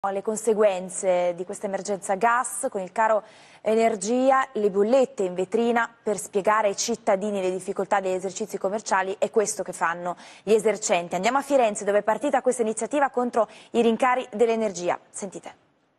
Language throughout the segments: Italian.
Le conseguenze di questa emergenza gas con il caro energia, le bollette in vetrina per spiegare ai cittadini le difficoltà degli esercizi commerciali. È questo che fanno gli esercenti. Andiamo a Firenze, dove è partita questa iniziativa contro i rincari dell'energia. Sentite.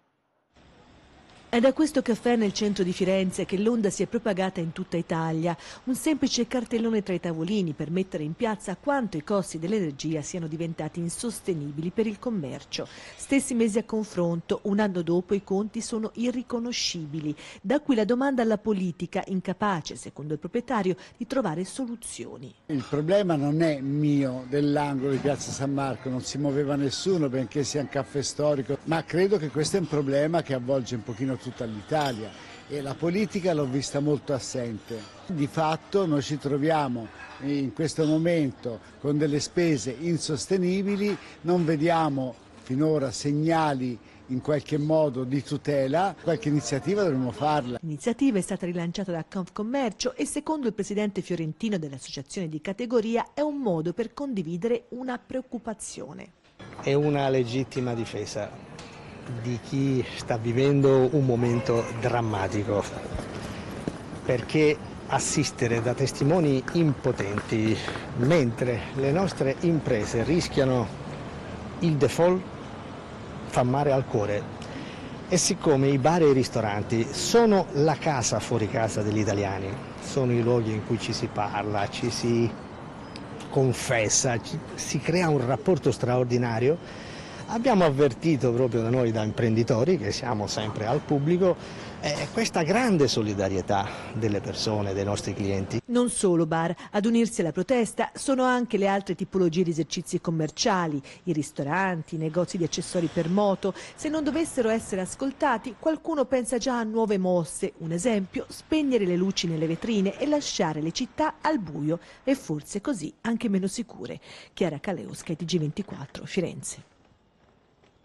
È da questo caffè nel centro di Firenze che l'onda si è propagata in tutta Italia. Un semplice cartellone tra i tavolini per mettere in piazza quanto i costi dell'energia siano diventati insostenibili per il commercio. Stessi mesi a confronto, un anno dopo i conti sono irriconoscibili. Da qui la domanda alla politica, incapace, secondo il proprietario, di trovare soluzioni. Il problema non è mio, dell'angolo di Piazza San Marco, non si muoveva nessuno benché sia un caffè storico, ma credo che questo è un problema che avvolge un pochino tutta l'Italia e la politica l'ho vista molto assente. Di fatto noi ci troviamo in questo momento con delle spese insostenibili, non vediamo finora segnali in qualche modo di tutela, qualche iniziativa dovremmo farla. L'iniziativa è stata rilanciata da Confcommercio e secondo il presidente fiorentino dell'associazione di categoria è un modo per condividere una preoccupazione. È una legittima difesa di chi sta vivendo un momento drammatico, perché assistere da testimoni impotenti mentre le nostre imprese rischiano il default fa male al cuore. E siccome i bar e i ristoranti sono la casa fuori casa degli italiani, sono i luoghi in cui ci si parla, ci si confessa, si crea un rapporto straordinario, abbiamo avvertito proprio da noi, da imprenditori, che siamo sempre al pubblico, questa grande solidarietà delle persone, dei nostri clienti. Non solo bar, ad unirsi alla protesta sono anche le altre tipologie di esercizi commerciali, i ristoranti, i negozi di accessori per moto. Se non dovessero essere ascoltati, qualcuno pensa già a nuove mosse. Un esempio, spegnere le luci nelle vetrine e lasciare le città al buio e forse così anche meno sicure. Chiara Kaleuskas, TG24, Firenze.